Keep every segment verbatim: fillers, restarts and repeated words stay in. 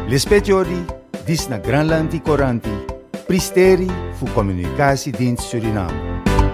L'espetiori dis na Granlandi Coranti, pristeri fu Communicatiedienst Suriname.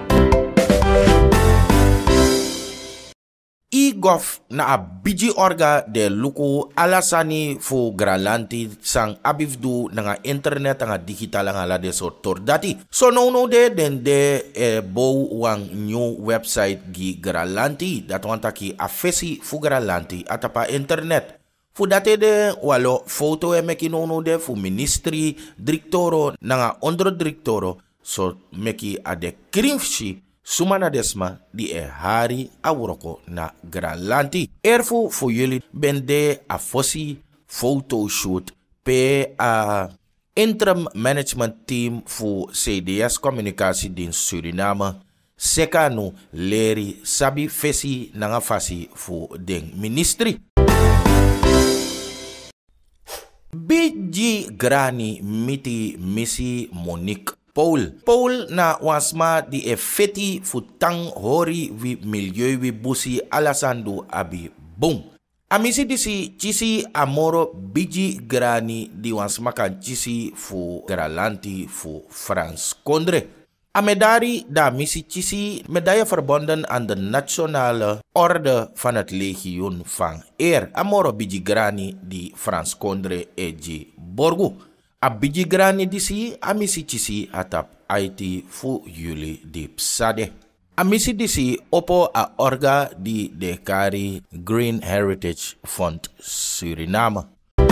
I gof na a biji orga de luku alasani fu Granlandi sang abifdu nga internet nga digital nga la de so tordati. So no no de den de e bow wang new website gi Granlandi dat wanta ki afesi fu Granlandi atapa internet. Fu date de walo foto e meki no no de fu ministry directoro nga ondro directoro so meki ade krimfshi Sumana desma di e hari awroko na Granlandi. Erfu fu jullie bende a fossi photoshoot pe a interim management team fu C D S Communicatiedienst Suriname. Sekanu leri sabi fesi nanga fasi fu den ministry. Biji grani miti misi Monique Paul. Paul na wasma di e feti futang hori wi milieu wi busi alasandu abi bung. Amisi disi chisi amoro biji grani di wasma kan chisi fu Granlandi fu Frans Kondre. Amedari da misi chisi medaille verbonden aan de Nationale Orde van het Legioen van Eer. Amoro biji grani di Frans Kondre eji borgu. A biji grani disi amisi chisi atap I T fu jullie di psade. Amisi disi opo a orga di dekari Green Heritage Fund Suriname.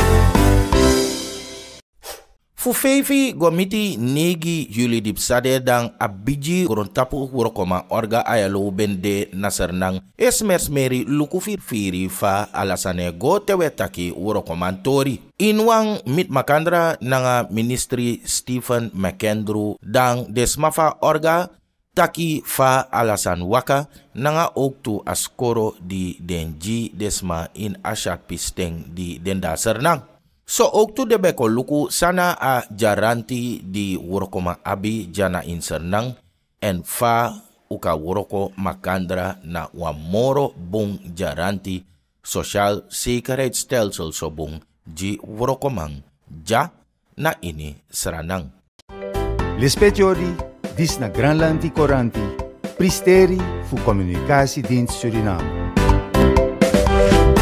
Fu fevi gomiti negi jullie di psade dang a biji grontapu urokoma orga ayalo bende nasernang esmers meri lukufir firi fa alasane go tewetaki urokomantori. Inwang mit makandra nanga ministry Stephen McAndrew dang desmafa orga taki fa alasan waka nanga oktu askoro di denji desma in asyat pisteng di dendasernang. So oktu de beko luku sana a jaranti di wurokoma abi jana insernang en fa uka wuroko makandra na wamoro bung jaranti social zekerheidsstelsel so bung ji wurokomang ja na ini seranang. L'espetiori dis na Granlandi Coranti, pristeri fu Communicatiedienst Suriname.